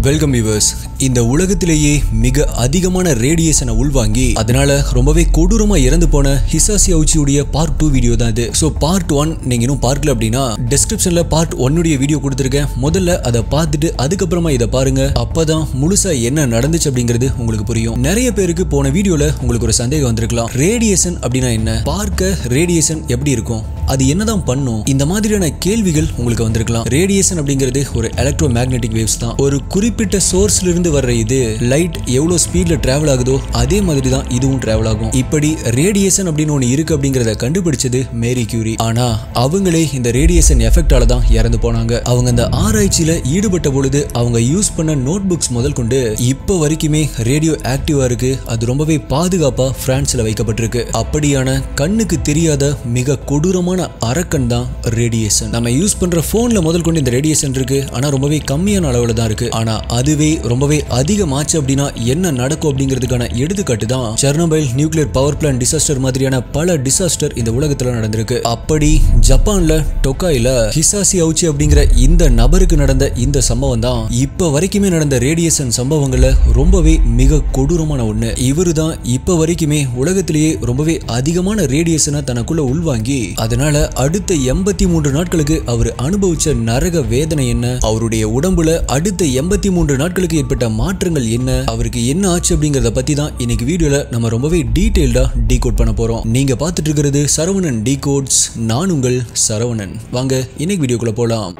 Welcome viewers. இந்த உலகத்திலேயே மிக அதிகமான ரேடியேஷனை உள்வாங்கி அதனால ரொம்பவே கொடூரமா இறந்து போன ஹிசாஷி ஔச்சியுடைய பார்ட் 2 வீடியோ தான் இது. ஸோ பார்ட் 1 நீங்க இன்னும் பார்க்கல அப்படின்னா டிஸ்கிரிப்ஷன்ல பார்ட் 1 உடைய வீடியோ கொடுத்துருக்கேன். முதல்ல அதை பார்த்துட்டு அதுக்கப்புறமா இதை பாருங்க. அப்பதான் முழுசா என்ன நடந்துச்சு அப்படிங்கிறது உங்களுக்கு புரியும். நிறைய பேருக்கு போன வீடியோல உங்களுக்கு ஒரு சந்தேகம் வந்திருக்கலாம். ரேடியேஷன் அப்படின்னா என்ன, பார்க்க ரேடியேஷன் எப்படி இருக்கும், அது என்னதான் பண்ணும், இந்த மாதிரியான கேள்விகள் உங்களுக்கு வந்திருக்கலாம். ரேடியேஷன் அப்படிங்கிறது ஒரு எலக்ட்ரோ மேக்னெட்டிக் வேவ்ஸ் தான். ஒரு குறிப்பிட்ட சோர்ஸ்ல இருந்து வர்ற இது லைட் எவ்வளவு ஸ்பீட்ல டிராவல் ஆகுதோ அதே மாதிரி தான் இதுவும் டிராவல் ஆகும். இப்படி ரேடியேஷன் அப்படின்னு ஒன்று இருக்கு அப்படிங்கறத கண்டுபிடிச்சது மேரி கியூரி. ஆனா அவங்களே இந்த ரேடியேஷன் எஃபெக்டால தான் இறந்து போனாங்க. அவங்க அந்த ஆராய்ச்சியில ஈடுபட்ட பொழுது அவங்க யூஸ் பண்ண நோட் புக்ஸ் முதல் கொண்டு இப்ப வரைக்குமே ரேடியோ ஆக்டிவா இருக்கு. அது ரொம்பவே பாதுகாப்பா பிரான்ஸ்ல வைக்கப்பட்டிருக்கு. அப்படியான கண்ணுக்கு தெரியாத மிக கொடூரமான அரக்கன் தான் ரேடியேஷன். நம்ம யூஸ் பண்ற போன்ல முதல் கொண்டு இந்த ரேடியேஷன் இருக்கு. ஆனா ரொம்பவே கம்மியான அளவுல தான் இருக்கு. ஆனா அதுவே ரொம்பவே அதிகமாச்சு அப்படின்னா என்ன நடக்கும் அப்படிங்கிறதுக்கான எடுத்துக்காட்டு தான் Chernobyl nuclear power plant disaster மாதிரியான பல டிசாஸ்டர் இந்த உலகத்துல நடந்திருக்கு. அப்படி ஜப்பான்ல டொக்காயில ஹிசாஷி ஔச்சி அப்படிங்கிற இந்த நபருக்கு நடந்த இந்த சம்பவம் தான் இப்ப வரைக்குமே நடந்த ரேடியேஷன் சம்பவங்கள்ல ரொம்பவே மிக கொடூரமான ஒண்ணு. இவரு தான் இப்ப வரைக்குமே உலகத்திலேயே ரொம்பவே அதிகமான ரேடியேஷனை தனக்குள்ள உள்வாங்கி அதனால அடுத்த 83 நாட்களுக்கு அவர் அனுபவிச்ச நரக வேதனை என்ன, அவருடைய உடம்புல அடுத்த 83 நாட்களுக்கு ஏற்பட்ட மாற்றங்கள் என்ன, அவருக்கு என்ன ஆச்சு அப்படிங்கறத பத்தி தான் இன்னைக்கு வீடியோல நம்ம ரொம்பவே டீடைல்டா டீகோட் பண்ண போறோம். நீங்க பார்த்துட்டு இருக்கிறது சரவணன் டீகோட்ஸ். நான் உங்கள் சரவணன். வாங்க இன்னைக்கு வீடியோக்குள்ள போலாம்.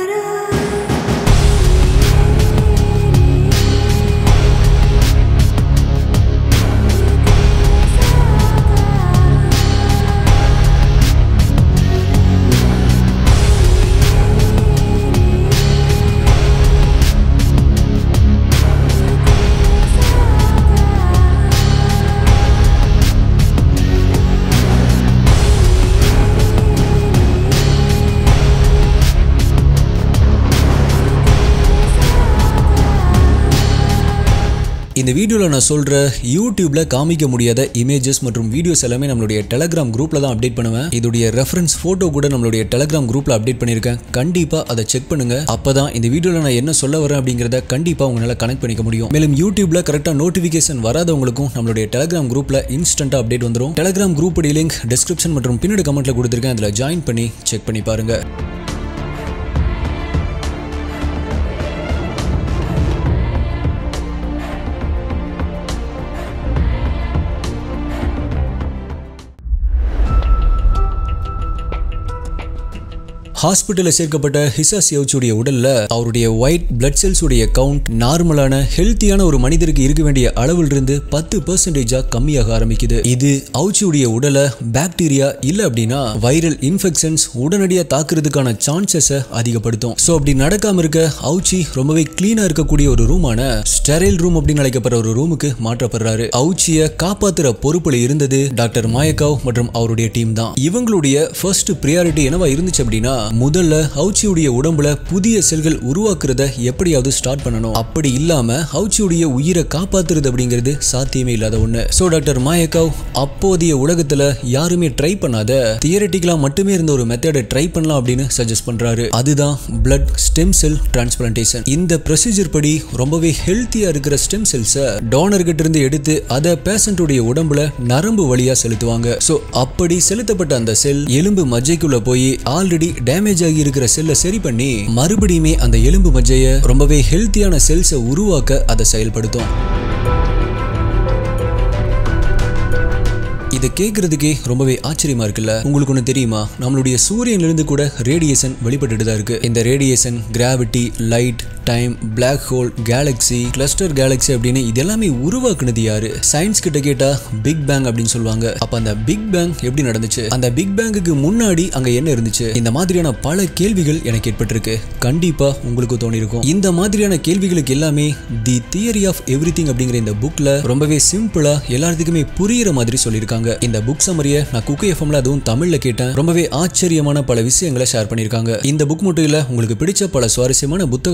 இந்த வீடியோல நான் சொல்ற யூடியூப்ல காமிக்க முடியாத இமேஜஸ் மற்றும் வீடியோஸ் எல்லாமே நம்மளுடைய டெலிகிராம் குரூப்ல தான் அப்டேட் பண்ணுவேன். இதோடைய ரெஃபரன்ஸ் போட்டோ கூட நம்மளுடைய டெலிகிராம் குரூப்ல அப்டேட் பண்ணிருக்கேன். கண்டிப்பா அதை செக் பண்ணுங்க. அப்பதான் இந்த வீடியோல நான் என்ன சொல்ல வரேன் அப்படிங்கறத கண்டிப்பா உங்களால கனெக்ட் பண்ணிக்க முடியும். மேலும் யூடியூப்ல கரெக்டா நோட்டிபிகேஷன் வராதவங்களுக்கும் நம்மளுடைய டெலிகிராம் குரூப்ல இன்ஸ்டன்டா அப்டேட் வந்துரும். டெலிகிராம் குரூப் லிங்க் டிஸ்கிரிப்ஷன் மற்றும் பின்னாடி கமெண்ட்ல கொடுத்திருக்கேன். அதுல ஜாயின் பண்ணி செக் பண்ணி பாருங்க. ஹாஸ்பிட்டல்ல சேர்க்கப்பட்ட ஹிசாஷி ஔச்சியுடைய உடல்ல அவருடைய ஒயிட் பிளட் செல்ஸ் உடைய கவுண்ட் நார்மலான ஹெல்த்தியான ஒரு மனிதருக்கு இருக்க வேண்டிய அளவில் இருந்து 10% கம்மியாக ஆரம்பிக்குது. இது ஔச்சியுடைய உடலை பாக்டீரியா இல்ல அப்படின்னா வைரல் இன்ஃபெக்ஷன்ஸ் உடனடியா தாக்குறதுக்கான சான்சஸை அதிகப்படுத்தும். சோ அப்படி நடக்காம இருக்க ஔச்சி ரொம்பவே கிளீனா இருக்கக்கூடிய ஒரு ரூமான ஸ்டெரைல் ரூம் அப்படின்னு அழைக்கப்படுற ஒரு ரூமுக்கு மாற்றப்படுறாரு. ஔச்சியை காப்பாத்துற பொறுப்புல இருந்தது டாக்டர் மாயக்காவ் மற்றும் அவருடைய டீம் தான். இவங்களுடைய ஃபர்ஸ்ட் பிரியாரிட்டி என்னவா இருந்துச்சு அப்படின்னா முதல்ல ஔச்சியுடைய உடம்புல புதிய செல்கள் உருவாக்குறத எப்படியாவது ஸ்டார்ட் பண்ணணும். அப்படி இல்லாம ஔச்சியுடைய உயிரை காப்பாத்துறது அப்படிங்கிறது சாத்தியமே இல்லாத ஒண்ணு. சோ டாக்டர் மாயக்காவ் அப்போதைய உலகத்துல யாருமே ட்ரை பண்ணாத தியரிட்டிக்கலா மட்டுமே இருந்த ஒரு மெத்தடை ட்ரை பண்ணலாம் அப்படின்னு சஜஸ்ட் பண்றாரு. அதுதான் பிளட் ஸ்டெம் செல் டிரான்ஸ்பிளான்டேஷன். இந்த ப்ரொசீஜர் படி ரொம்பவே ஹெல்த்தியா இருக்கிற ஸ்டெம் செல்ஸை டோனர் கிட்ட இருந்து எடுத்து அதை பேஷண்டுடைய உடம்புல நரம்பு வழியா செலுத்துவாங்க. சோ அப்படி செலுத்தப்பட்ட அந்த செல் எலும்பு மஜ்ஜைக்குள்ள போய் ஆல்ரெடி டேமேஜ் ஆகி இருக்கிற செல்லை சரி பண்ணி மறுபடியுமே அந்த எலும்பு மஜ்ஜையை ரொம்பவே ஹெல்த்தியான செல்ஸை உருவாக்க அதை செயல்படுத்தும். இதை கேட்கறதுக்கே ரொம்பவே ஆச்சரியமா இருக்குல்ல. உங்களுக்கு ஒண்ணு தெரியுமா, நம்மளுடைய சூரியன்ல இருந்து கூட ரேடியேஷன் வெளிப்பட்டு தான் இருக்கு. இந்த radiation gravity, light, time, black hole, galaxy, cluster galaxy அப்படின்னு இதெல்லாமே உருவாக்குனது யாரு? சயின்ஸ் கிட்ட கேட்டா பிக் பேங் அப்படின்னு சொல்லுவாங்க. அப்ப அந்த பிக் பேங் எப்படி நடந்துச்சு, அந்த பிக் பேங்குக்கு முன்னாடி அங்க என்ன இருந்துச்சு, இந்த மாதிரியான பல கேள்விகள் எனக்கு ஏற்பட்டிருக்கு. கண்டிப்பா உங்களுக்கு தோணி இருக்கும். இந்த மாதிரியான கேள்விகளுக்கு எல்லாமே தி தியரி ஆஃப் எவ்ரிதிங் அப்படிங்கிற இந்த புக்ல ரொம்பவே சிம்பிளா எல்லாத்துக்குமே புரியுற மாதிரி சொல்லியிருக்காங்க. இந்த புக் சம்மரியை நான் குக்கு எஃப்எம்ல அதுவும் தமிழ்ல கேட்டேன். ரொம்பவே ஆச்சரியமான பல விஷயங்களை ஷேர் பண்ணிருக்காங்க. இந்த புக் மட்டும் இல்ல, உங்களுக்கு பிடிச்ச பல சுவாரஸ்யமான புத்தகங்களை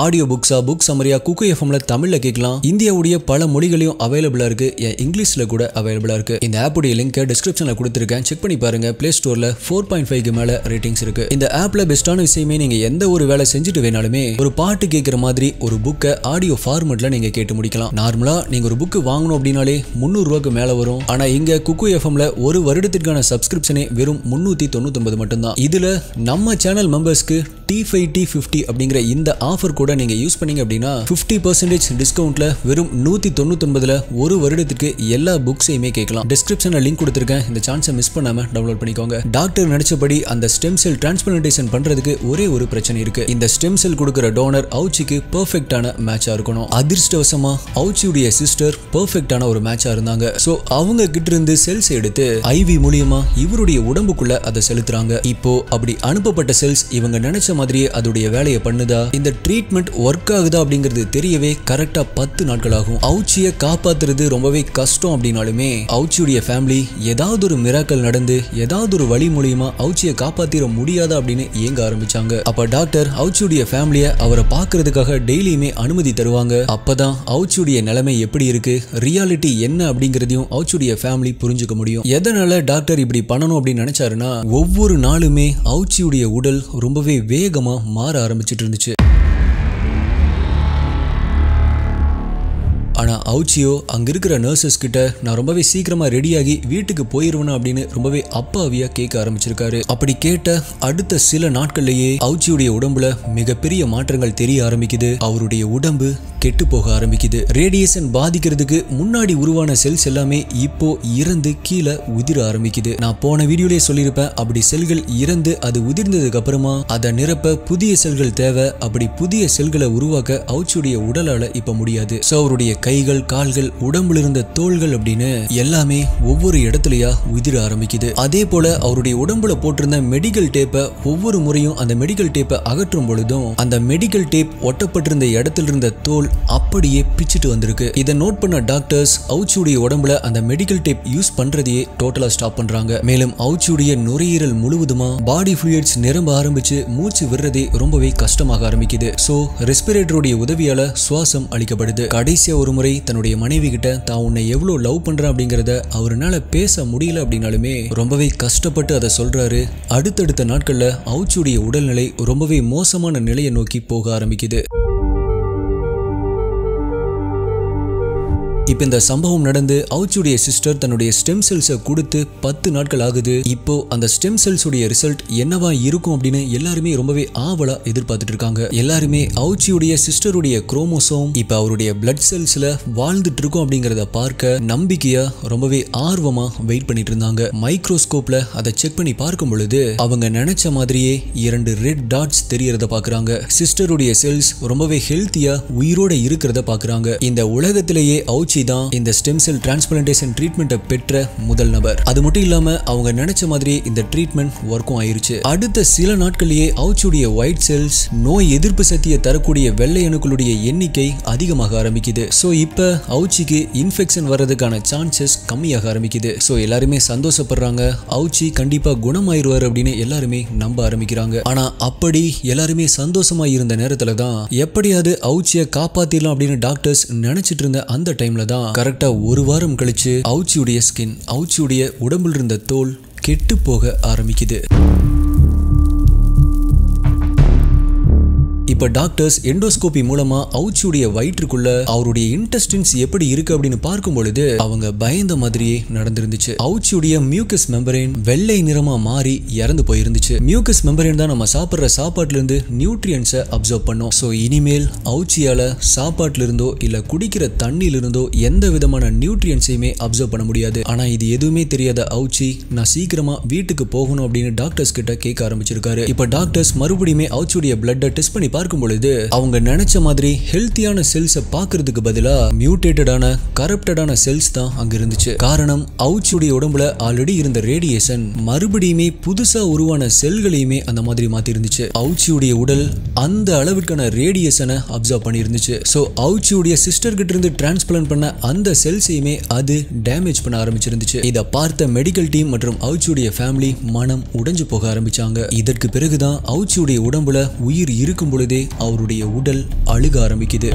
ஆடியோ புக்ஸா புக் சம்மரியா குக்கு எஃப்எம்ல தமிழ்ல கேட்கலாம். இந்தியாவுடைய பல மொழிகளையும் அவைலபிளா இருக்கு, இங்கிலீஷ்ல கூட அவைலபிளா இருக்கு. இந்த ஆப்புடைய லிங்க் டிஸ்கிரிப்ஷன்ல கொடுத்திருக்கேன், செக் பண்ணி பாருங்க. பிளே ஸ்டோர்ல 4.5 மேல ரேட்டிங்ஸ் இருக்கு. இந்த ஆப்ல பெஸ்டான விஷயமே நீங்க எந்த ஒரு வேலை செஞ்சுட்டு வேணாலுமே ஒரு பாட்டு கேட்கிற மாதிரி ஒரு புக்கை ஆடியோ ஃபார்மேட்ல நீங்க கேட்டு முடிக்கலாம். நார்மலா நீங்க ஒரு புக் வாங்கணும் அப்படின்னாலே 300 ரூபாய்க்கு மேல வரும். ஆனா இங்க குக்கு எஃப்எம்ல ஒரு வருடத்திற்கான சப்ஸ்கிரிப்ஷனே வெறும் 399 மட்டும்தான். இதுல நம்ம சேனல் மெம்பர்ஸ்க்கு T5 T50 அப்படிங்கிற இந்த ஆஃபர் கூட நீங்க யூஸ் பண்ணீங்க அப்படின்னா 50% டிஸ்கவுண்ட்ல வெறும் 199ல ஒரு வருடத்துக்கு எல்லா புக்ஸையுமே கேட்கலாம். டிஸ்கிரிப்ஷன்ல லிங்க் கொடுத்திருக்கேன், இந்த சான்ஸை மிஸ் பண்ணாம டவுன்லோட் பண்ணிக்கோங்க. டாக்டர் நினைச்சபடி அந்த ஸ்டெம் செல் டிரான்ஸ்பிளான்டேஷன் பண்றதுக்கு ஒரே ஒரு பிரச்சனை இருக்கு. இந்த ஸ்டெம் செல் கொடுக்கிற டோனர் Ouchiக்கு பெர்ஃபெக்ட்டான மேட்சா இருக்கணும். அதிர்ஷ்டவசமா Ouchiயுடைய சிஸ்டர் பெர்ஃபெக்ட்டான ஒரு மேட்சா இருந்தாங்க. சோ அவங்க கிட்ட இருந்து செல்ஸ் எடுத்து IV மூலமா இவருடைய உடம்புக்குள்ள அதை செலுத்துறாங்க. இப்போ அப்படி அனுப்பப்பட்ட செல்ஸ் இவங்க நினைச்ச மாதிரியே அதோடைய வேலையை பண்ணுதா, இந்த ட்ரீட்மெண்ட் ஒர்க் ஆகுதா அப்படிங்கிறது தெரியவே கரெக்டா 10 நாட்கள் ஆகும். Ouchiயை காப்பாத்துறது ரொம்பவே கஷ்டம் அப்படின்னாலுமே Ouchiயுடைய ஃபேமிலி ஏதாவது ஒரு மிராக்கல் நடந்து ஏதாவது ஒரு வழி மூலியமா Ouchiயை காப்பாத்திர முடியாதா அப்படின்னு ஏங்க ஆரம்பிச்சாங்க. அப்ப டாக்டர் Ouchiயுடைய ஃபேமிலியை அவரை பார்க்கறதுக்காக டெய்லியுமே அனுமதி தருவாங்க. அப்பதான் Ouchiயுடைய நிலைமை எப்படி இருக்கு, ரியாலிட்டி என்ன அப்படிங்கறதையும் Ouchiயுடைய ஃபேமிலி புரிஞ்சுக்க முடியும். எதனால டாக்டர் இப்படி பண்ணணும் அப்படின்னு நினைச்சாருன்னா, ஒவ்வொரு நாளுமே Ouchiயுடைய உடல் ரொம்பவே வேகமா மாற ஆரம்பிச்சிட்டு இருந்துச்சு. ஆனா Ouchiயோ அங்க இருக்கிற நர்சஸ் கிட்ட நான் ரொம்பவே சீக்கிரமா ரெடியாகி வீட்டுக்கு போயிருவேன் அப்படின்னு ரொம்பவே அப்பாவியா கேட்க ஆரம்பிச்சிருக்காரு. அப்படி கேட்ட அடுத்த சில நாட்கள்லயே Ouchiயுடைய உடம்புல மிகப்பெரிய மாற்றங்கள் தெரிய ஆரம்பிக்குது. அவருடைய உடம்பு கெட்டு போக ஆரம்பிக்குது. ரேடியேஷன் பாதிக்கிறதுக்கு முன்னாடி உருவான செல்ஸ் எல்லாமே இப்போ இறந்து கீழே உதிர ஆரம்பிக்குது. நான் போன வீடியோலயே சொல்லியிருப்பேன், அப்படி செல்கள் இறந்து அது உதிர்ந்ததுக்கு அப்புறமா அதை நிரப்ப புதிய செல்கள் தேவை. அப்படி புதிய செல்களை உருவாக்க Ouchiயுடைய உடலால இப்ப முடியாது. சோ அவருடைய கைகள், கால்கள், உடம்புல இருந்த தோள்கள் அப்படின்னு எல்லாமே ஒவ்வொரு இடத்துலயா உதிர ஆரம்பிக்குது. அதே போல அவருடைய உடம்புல போட்டிருந்த மெடிக்கல் டேப்பை ஒவ்வொரு முறையும் அந்த மெடிக்கல் டேப்பை அகற்றும் பொழுதும் அந்த மெடிக்கல் டேப் ஒட்டப்பட்டிருந்த இடத்துல இருந்த தோல் அப்படியே பிச்சிட்டு வந்திருக்கு. இதை நோட் பண்ண டாக்டர்ஸ் Ouchiயுடைய உடம்புல அந்த மெடிக்கல் டேப் யூஸ் பண்றதையே டோட்டலா ஸ்டாப் பண்றாங்க. மேலும் Ouchiயுடைய நுரையீரல் முழுவதுமா பாடி ஃப்ளூயிட்ஸ் நிரம்ப ஆரம்பிச்சு மூச்சு விடுறதே ரொம்பவே கஷ்டமாக ஆரம்பிக்குது. சோ ரெஸ்பிரேட்டருடைய உதவியால சுவாசம் அளிக்கப்படுது. கடைசியா ஒரு முறை தன்னுடைய மனைவி கிட்ட தான் உன்னை எவ்வளவு லவ் பண்றேன் அப்படிங்கறத அவரால பேச முடியல அப்படின்னாலுமே ரொம்பவே கஷ்டப்பட்டு அதை சொல்றாரு. அடுத்தடுத்த நாட்கள்ல Ouchiயுடைய உடல்நிலை ரொம்பவே மோசமான நிலையை நோக்கி போக ஆரம்பிக்குது. இப்ப இந்த சம்பவம் நடந்து Ouchiயுடைய சிஸ்டர் தன்னுடைய ஸ்டெம் செல்ஸை கொடுத்து 10 நாட்கள் ஆகுது. இப்போ அந்த ஸ்டெம் செல்ஸ் உடைய ரிசல்ட் என்னவா இருக்கும் அப்படின்னு எல்லாருமே ரொம்பவே ஆவலா எதிர்பார்த்துட்டு இருக்காங்க. எல்லாருமே Ouchiயுடைய சிஸ்டருடைய குரோமோசோம் இப்ப அவருடைய பிளட் செல்ஸ்ல வாழ்ந்துட்டு இருக்கும் அப்படிங்கறத பார்க்க நம்பிக்கையா ரொம்பவே ஆர்வமா வெயிட் பண்ணிட்டு இருந்தாங்க. மைக்ரோஸ்கோப்ல அதை செக் பண்ணி பார்க்கும் பொழுது அவங்க நினைச்ச மாதிரியே 2 ரெட் டாட்ஸ் தெரியறத பாக்குறாங்க. சிஸ்டருடைய செல்ஸ் ரொம்பவே ஹெல்த்தியா உயிரோட இருக்கிறத பாக்குறாங்க. இந்த உலகத்திலேயே Ouchi தான் இந்த ஸ்டெம் செல் டிரான்ஸ்பிளான்டேஷன் ட்ரீட்மெண்ட்டை பெற்ற முதல் நபர். அது மட்டும் இல்லாம அவங்க நினைச்ச மாதிரியே இந்த ட்ரீட்மெண்ட் ஒர்க்கும் ஆயிருச்சு. அடுத்த சில நாட்களிலேயே Ouchiயுடைய ஒயிட் செல்ஸ் நோய் எதிர்ப்பு சக்தியை தரக்கூடிய வெள்ளை அணுக்களுடைய எண்ணிக்கை அதிகமாக ஆரம்பிக்குது. சோ இப்ப Ouchiக்கு இன்ஃபெக்ஷன் வர்றதுக்கான சான்சஸ் கம்மியாக ஆரம்பிக்குது. சோ எல்லாருமே சந்தோஷப்படுறாங்க. Ouchi கண்டிப்பா குணமாயிருவார் அப்படின்னு எல்லாருமே நம்ப ஆரம்பிக்கிறாங்க. ஆனா அப்படி எல்லாருமே சந்தோஷமா இருந்த நேரத்துல தான் எப்படியாவது Ouchiயை காப்பாத்திடலாம் அப்படின்னு டாக்டர்ஸ் நினைச்சிட்டு இருந்த அந்த டைம்ல தான் கரெக்டா ஒரு வாரம் கழிச்சு Ouchiயுடைய ஸ்கின், Ouchiயுடைய உடம்புல இருந்த தோல் கெட்டு போக ஆரம்பிக்குது. இப்ப டாக்டர்ஸ் எண்டோஸ்கோபி மூலமா Ouchiயுடைய வயிற்றுக்குள்ள அவருடைய இன்டெஸ்டின்ஸ் எப்படி இருக்கு அப்படின்னு பார்க்கும் பொழுது அவங்க பயந்த மாதிரியே நடந்திருந்துச்சு. Ouchiயுடைய மியூக்கஸ் மெம்பரேன் வெள்ளை நிறமா மாறி இறந்து போயிருந்துச்சு. மியூக்கஸ் மெம்பரேன் தான் நம்ம சாப்பிடுற சாப்பாட்டுல இருந்து நியூட்ரியன்ஸை அப்சர்வ் பண்ணும். சோ இனிமேல் Ouchiயால சாப்பாட்டுல இருந்தோ இல்ல குடிக்கிற தண்ணியில இருந்தோ எந்த விதமான நியூட்ரியன்ஸையுமே அப்சர்வ் பண்ண முடியாது. ஆனா இது எதுவுமே தெரியாத Ouchi நான் சீக்கிரமா வீட்டுக்கு போகணும் அப்படின்னு டாக்டர்ஸ் கிட்ட கேட்க ஆரம்பிச்சிருக்காரு. இப்ப டாக்டர்ஸ் மறுபடியுமே Ouchiயுடைய பிளட்டை டெஸ்ட் பண்ணி பார்க்கும் பொழுது அவங்க நினைச்ச மாதிரி ஹெல்த்தியான செல்ஸை பார்க்கிறதுக்கு பதிலா மியூட்டேட்டடான கரப்டடான செல்ஸ் தான் அங்க இருந்துச்சு. காரணம் Ouchiயுடைய உடம்புல ஆல்ரெடி இருந்த ரேடியேஷன் மறுபடியுமே புதுசா உருவான செல்களையுமே அந்த மாதிரி மாத்தி இருந்துச்சு. Ouchiயுடைய உடல் அந்த அளவுக்கான ரேடியேஷனை அப்சர்வ் பண்ணி இருந்துச்சு. சோ Ouchiயுடைய சிஸ்டர் கிட்ட இருந்து டிரான்ஸ்பிளான்ட் பண்ண அந்த செல்ஸையுமே அது டேமேஜ் பண்ண ஆரம்பிச்சிருந்துச்சு. இதை பார்த்த மெடிக்கல் டீம் மற்றும் Ouchiயுடைய ஃபேமிலி மனம் உடைஞ்சு போக ஆரம்பிச்சாங்க. இதற்கு பிறகுதான் Ouchiயுடைய உடம்புல உயிர் இருக்கும் பொழுது பொழுதே அவருடைய உடல் அழுக ஆரம்பிக்குது.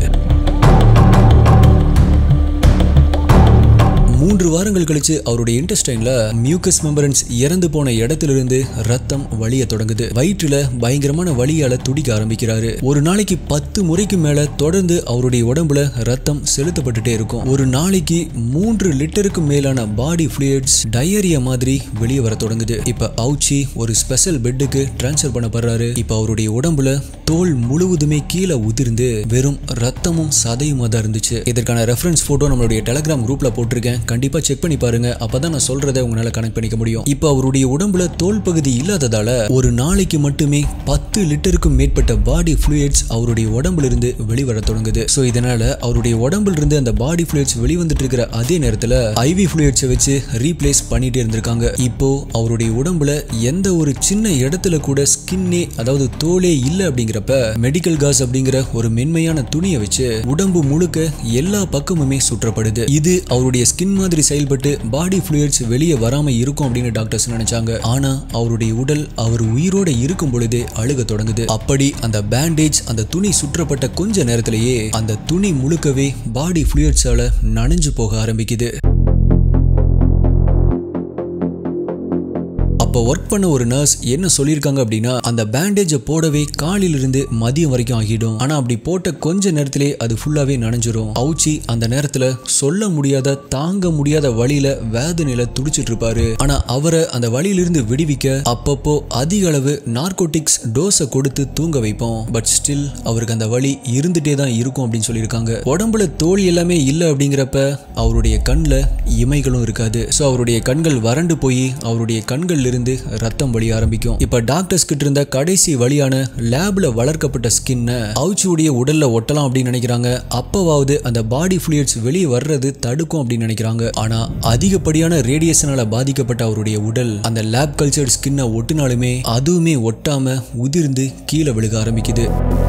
3 வாரங்கள் கழிச்சு அவருடைய இன்டெஸ்டைன்ல மியூக்கஸ் மெம்பரன்ஸ் இறந்து போன இடத்திலிருந்து ரத்தம் வலிய தொடங்குது. வயிற்றுல பயங்கரமான வலியால துடிக்க ஆரம்பிக்கிறாரு. ஒரு நாளைக்கு 10 முறைக்கு மேல தொடர்ந்து அவருடைய உடம்புல ரத்தம் செலுத்தப்பட்டுட்டே இருக்கும். ஒரு நாளைக்கு 3 லிட்டருக்கு மேலான பாடி ஃப்ளூயிட்ஸ் டயரியா மாதிரி வெளியே வர தொடங்குது. இப்ப அவுச்சி ஒரு ஸ்பெஷல் பெட்டுக்கு டிரான்ஸ்ஃபர் பண்ணப்படுறாரு. இப்ப அவருடைய உடம்புல தோல் முழுவதுமே கீழே உதிர்ந்து வெறும் ரத்தமும் சதையுமா தான் இருந்துச்சு. இதற்கான ரெஃபரன்ஸ் போட்டோ நம்மளுடைய டெலிகிராம் குரூப்ல போட்டிருக்கேன். கண்டிப்பா செக் பண்ணி பாருங்க. அப்பதான் நான் சொல்றதை உங்களால கனெக்ட் பண்ணிக்க முடியும். இப்ப அவருடைய உடம்புல தோல் பகுதி இல்லாததால ஒரு நாளைக்கு மட்டுமே 10 லிட்டருக்கும் மேற்பட்ட பாடி ஃப்ளூயிட்ஸ் அவருடைய உடம்புல இருந்து வெளிவர தொடங்குது. சோ இதனால அவருடைய உடம்புல இருந்து அந்த பாடி ஃப்ளூயிட்ஸ் வெளிவந்துட்டு இருக்கிற அதே நேரத்துல ஐவி ஃப்ளூயிட்ஸை வச்சு ரீப்ளேஸ் பண்ணிட்டே இருந்திருக்காங்க. இப்போ அவருடைய உடம்புல எந்த ஒரு சின்ன இடத்துல கூட ஸ்கின்னே அதாவது தோலே இல்ல அப்படிங்கிறப்ப மெடிக்கல் காஸ் அப்படிங்கிற ஒரு மென்மையான துணியை வச்சு உடம்பு முழுக்க எல்லா பக்கமுமே சுற்றப்படுது. இது அவருடைய ஸ்கின் மாதிரி செயல்பட்டு பாடி ஃப்ளூயிட்ஸ் வெளியே வராம இருக்கும் அப்படின்னு டாக்டர்ஸ் நினைச்சாங்க. ஆனா அவருடைய உடல் அவர் உயிரோட இருக்கும் பொழுதே அழுக தொடங்குது. அப்படி அந்த பேண்டேஜ் அந்த துணி சுற்றப்பட்ட கொஞ்ச நேரத்திலேயே அந்த துணி முழுக்கவே பாடி ஃப்ளூயிட்ஸால நனைஞ்சு போக ஆரம்பிக்குது. அப்போ ஒர்க் பண்ண ஒரு நர்ஸ் என்ன சொல்லியிருக்காங்க அப்படின்னா, அந்த பேண்டேஜை போடவே காலையிலிருந்து மதியம் வரைக்கும் ஆகிடும். ஆனா அப்படி போட்ட கொஞ்ச நேரத்திலே அது ஃபுல்லாவே நனைஞ்சிரும். அவுச்சி அந்த நேரத்துல சொல்ல முடியாத தாங்க முடியாத வழியில வேதனையில துடிச்சிட்டு இருப்பாரு. ஆனா அவரை அந்த வழியிலிருந்து விடுவிக்க அப்பப்போ அதிக அளவு நார்கோட்டிக்ஸ் டோஸை கொடுத்து தூங்க வைப்போம். பட் ஸ்டில் அவருக்கு அந்த வலி இருந்துட்டே தான் இருக்கும் அப்படின்னு சொல்லியிருக்காங்க. உடம்புல தோல் எல்லாமே இல்லை அப்படிங்கிறப்ப அவருடைய கண்ணில் இமைகளும் இருக்காது. ஸோ அவருடைய கண்கள் வறண்டு போய் அவருடைய கண்கள் இருந்து ரத்தம் வழிய ஆரம்பிக்கும். இப்ப டாக்டர்ஸ் கிட்ட இருந்த கடைசி வழியான லேப்ல வளர்க்கப்பட்ட ஸ்கின்னை அவுச்சியுடைய உடல்ல ஒட்டலாம் அப்படின்னு நினைக்கிறாங்க. அப்பவாவது அந்த பாடி ஃப்ளூயிட்ஸ் வெளியே வர்றது தடுக்கும் அப்படின்னு நினைக்கிறாங்க. ஆனா அதிகப்படியான ரேடியேஷனால பாதிக்கப்பட்ட அவருடைய உடல் அந்த லேப் கல்ச்சர்ட் ஸ்கின்னை ஒட்டினாலுமே அதுவுமே ஒட்டாம உதிர்ந்து கீழே விழுக ஆரம்பிக்குது.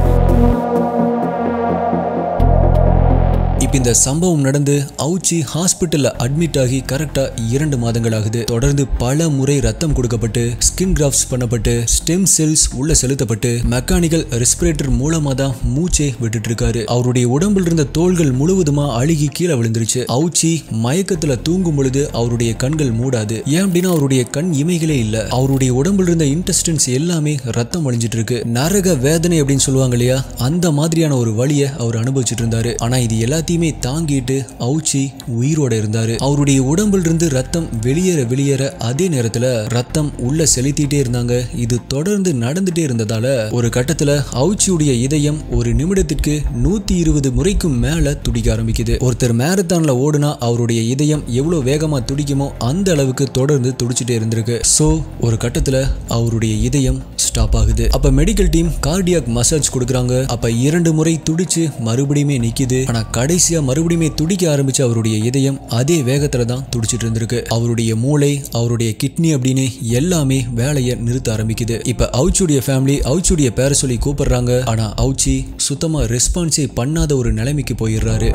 இப்ப இந்த சம்பவம் நடந்து அவுச்சி ஹாஸ்பிட்டல்ல அட்மிட் ஆகி கரெக்டா 2 மாதங்கள் ஆகுது. தொடர்ந்து பல முறை ரத்தம் கொடுக்கப்பட்டு ஸ்கின் கிராஃப்ட்ஸ் பண்ணப்பட்டு ஸ்டெம் செல்ஸ் உள்ள செலுத்தப்பட்டு மெக்கானிக்கல் ரெஸ்பிரேட்டர் மூலமா தான் மூச்சே விட்டுட்டு இருக்காரு. அவருடைய உடம்பில் இருந்த தோள்கள் முழுவதுமா அழுகி கீழே விழுந்துருச்சு. அவுச்சி மயக்கத்துல தூங்கும் பொழுது அவருடைய கண்கள் மூடாது. ஏன் அப்படின்னா அவருடைய கண் இமைகளே இல்ல. அவருடைய உடம்பில் இருந்த இன்டெஸ்டின்ஸ் எல்லாமே ரத்தம் வழிஞ்சிட்டு இருக்கு. நரக வேதனை அப்படின்னு சொல்லுவாங்க இல்லையா, அந்த மாதிரியான ஒரு வலியை அவர் அனுபவிச்சுட்டு இருந்தாரு. ஆனா இது எல்லாத்தையுமே தாங்கிட்டு அவுச்சி உயிரோட இருந்தாரு. அவருடைய உடம்பில் இருந்து ரத்தம் வெளியேற அதே நேரத்துல ரத்தம் உள்ள செலுத்திட்டே இருந்தாங்க. இது தொடர்ந்து நடந்துட்டே இருந்ததால ஒரு கட்டத்துல அவுச்சியுடைய இதயம் ஒரு நிமிடத்திற்கு 120 முறைக்கும் மேல துடிக்க ஆரம்பிக்குது. ஒருத்தர் மேரத்தான்ல ஓடுனா அவருடைய இதயம் எவ்வளவு வேகமா துடிக்குமோ அந்த அளவுக்கு தொடர்ந்து துடிச்சிட்டே இருந்திருக்கு. சோ ஒரு கட்டத்துல அவருடைய இதயம் ஸ்டாப் ஆகுது. அப்ப மெடிக்கல் டீம் கார்டியாக் மசாஜ் கொடுக்கறாங்க. அப்ப 2 முறை துடிச்சு மறுபடியுமே நிக்குது. ஆனா கடைசியா மறுபடியுமே துடிக்க ஆரம்பிச்ச அவருடைய இதயம் அதே வேகத்துல தான் துடிச்சிட்டு இருந்திருக்கு. அவருடைய மூளை அவருடைய கிட்னி அப்படின்னு எல்லாமே வேலையை நிறுத்த ஆரம்பிக்குது. இப்ப அவுச்சியுடைய ஃபேமிலி அவுச்சியுடைய பேரை சொல்லி கூப்பிடுறாங்க. ஆனா அவுச்சி சுத்தமா ரெஸ்பான்ஸே பண்ணாத ஒரு நிலைமைக்கு போயிடுறாரு.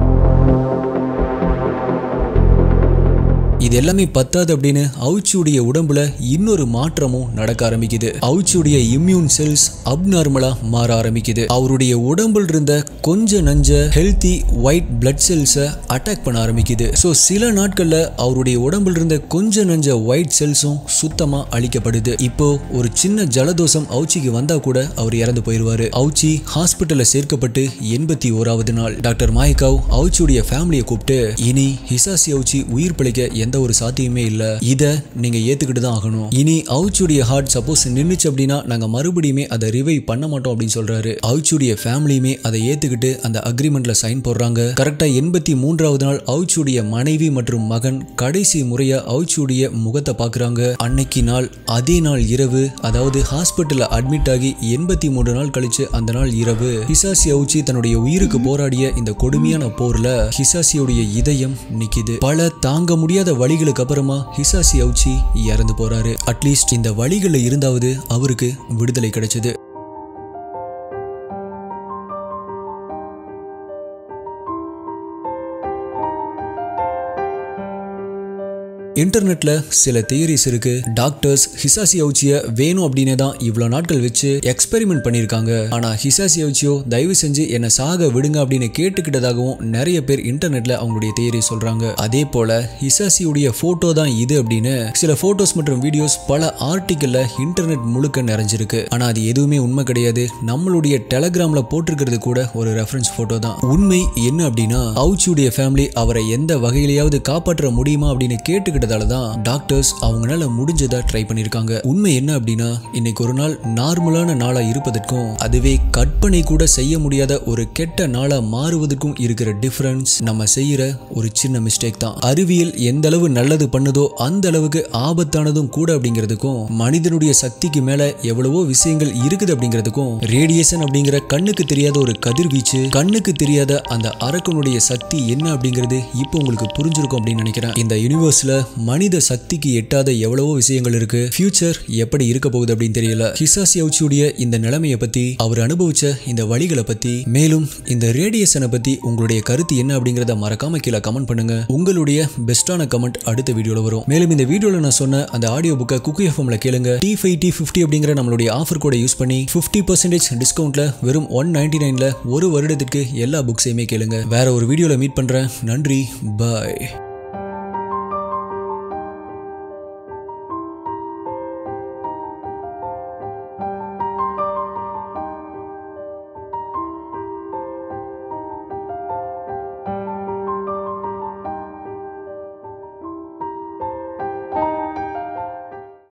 இது எல்லாமே பத்தாது அப்படின்னு அவுச்சியுடைய உடம்புல இன்னொரு மாற்றமும் நடக்க ஆரம்பிக்குது. அவுச்சியுடைய இம்யூன் செல்ஸ் அப்நார்மலா மாற ஆரம்பிக்குது. அவருடைய உடம்புல இருந்த கொஞ்ச நஞ்ச ஹெல்தி ஒயிட் பிளட் செல்ஸை அட்டாக் பண்ண ஆரம்பிக்குது. ஸோ சில நாட்கள்ல அவருடைய உடம்புல இருந்த கொஞ்ச நஞ்ச ஒயிட் செல்ஸும் சுத்தமா அழிக்கப்படுது. இப்போ ஒரு சின்ன ஜலதோஷம் அவுச்சிக்கு வந்தா கூட அவர் இறந்து போயிருவாரு. அவுச்சி ஹாஸ்பிட்டல்ல சேர்க்கப்பட்டு 81வது நாள் டாக்டர் மாய்காவ் அவுச்சியுடைய ஃபேமிலியை கூப்பிட்டு, இனி ஹிசாஷி அவுச்சி உயிர் பிழைக்க எந்த ஒரு சாத்தியமே இல்ல, இத நீங்க ஏத்துக்கிட்டு தான் ஆகணும். இனி அவுச்சியுடைய ஹார்ட் சப்போஸ் நின்னுச்சு அப்படின்னா நாங்க மறுபடியுமே அதை ரிவைவ் பண்ண மாட்டோம் அப்படின்னு சொல்றாரு. அவுச்சியுடைய ஃபேமிலியுமே அதை ஏத்துக்கிட்டு அந்த அக்ரிமெண்ட்ல சைன் போடுறாங்க. கரெக்டா 83வது நாள் அவுச்சியுடைய மனைவி மற்றும் மகன் கடைசி முறையா அவுச்சியுடைய முகத்தை பாக்குறாங்க. அன்னைக்கு நாள் அதே நாள் இரவு, அதாவது ஹாஸ்பிட்டல்ல அட்மிட் ஆகி 83 நாள் கழிச்சு அந்த நாள் இரவு ஹிசாஷி அவுச்சி தன்னுடைய உயிருக்கு போராடிய இந்த கொடுமையான போர்ல ஹிசாஷியுடைய இதயம் நிக்குது. பல தாங்க முடியாத வழிகளுக்கு அப்புறமா ஹிசாஷி அவுச்சி இறந்து போறாரு. அட்லீஸ்ட் இந்த வழிகள்ல இருந்தாவது அவருக்கு விடுதலை கிடைச்சது. இன்டர்நெட்ல சில தியரிஸ் இருக்கு. டாக்டர்ஸ் ஹிசாஷி அவுச்சியை வேணும் அப்படின்னு தான் இவ்வளவு நாட்கள் வச்சு எக்ஸ்பெரிமெண்ட் பண்ணிருக்காங்க. ஆனா ஹிசாஷி அவுச்சியோ தயவு செஞ்சு என்ன சாக விடுங்க அப்படின்னு கேட்டுக்கிட்டதாகவும் நிறைய பேர் இன்டர்நெட்ல அவங்களுடைய தியரி சொல்றாங்க. அதே போல ஹிசாஷியுடைய போட்டோ தான் இது அப்படின்னு சில போட்டோஸ் மற்றும் வீடியோஸ் பல ஆர்டிக்கல்ல இன்டர்நெட் முழுக்க நிறைஞ்சிருக்கு. ஆனா அது எதுவுமே உண்மை கிடையாது. நம்மளுடைய டெலகிராம்ல போட்டிருக்கிறது கூட ஒரு ரெஃபரன்ஸ் போட்டோ தான். உண்மை என்ன அப்படின்னா அவுச்சியுடைய ஃபேமிலி அவரை எந்த வகையிலையாவது காப்பாற்ற முடியுமா அப்படின்னு கேட்டுக்கிட்டதால தான் டாக்டர்ஸ் அவங்களால முடிஞ்சதா ட்ரை பண்ணிருக்காங்க. உண்மை என்ன அப்படின்னா இன்னைக்கு ஒரு நாள் நார்மலான நாளா இருப்பதற்கும் அதுவே கற்பனை கூட செய்ய முடியாத ஒரு கெட்ட நாளா மாறுவதற்கும் இருக்கிற டிஃபரன்ஸ் நம்ம செய்யற ஒரு சின்ன மிஸ்டேக் தான். அறிவியல் எந்த அளவு நல்லது பண்ணுதோ அந்த அளவுக்கு ஆபத்தானதும் கூட அப்படிங்கிறதுக்கும் மனிதனுடைய சக்திக்கு மேல எவ்வளவோ விஷயங்கள் இருக்குது அப்படிங்கிறதுக்கும் ரேடியேஷன் அப்படிங்கிற கண்ணுக்கு தெரியாத ஒரு கதிர்வீச்சு, கண்ணுக்கு தெரியாத அந்த அரக்கனுடைய சக்தி என்ன அப்படிங்கிறது இப்போ உங்களுக்கு புரிஞ்சிருக்கும் அப்படின்னு நினைக்கிறேன். இந்த யூனிவர்ஸ்ல மனித சக்திக்கு எட்டாத எவ்வளவோ விஷயங்கள் இருக்கு. ஃபியூச்சர் எப்படி இருக்க போகுது அப்படின்னு தெரியல. ஹிசாஷி அவுச்சியுடைய இந்த நிலைமையை பத்தி, அவர் அனுபவிச்ச இந்த வழிகளை பத்தி, மேலும் இந்த ரேடியேஷனை பத்தி உங்களுடைய கருத்து என்ன அப்படிங்கறத மறக்காம கீழே கமெண்ட் பண்ணுங்க. உங்களுடைய பெஸ்டான கமெண்ட் அடுத்த வீடியோல வரும். மேலும் இந்த வீடியோல நான் சொன்ன அந்த ஆடியோ புக்கை குக்கி எஃப்எம்ல கேளுங்க. T5T50 அப்படிங்கிற நம்மளுடைய ஆஃபர் கோடை யூஸ் பண்ணி 50% டிஸ்கவுண்ட்ல வெறும் 199ல ஒரு வருடத்திற்கு எல்லா புக்ஸையுமே கேளுங்க. வேற ஒரு வீடியோல மீட் பண்றேன். நன்றி, பாய்.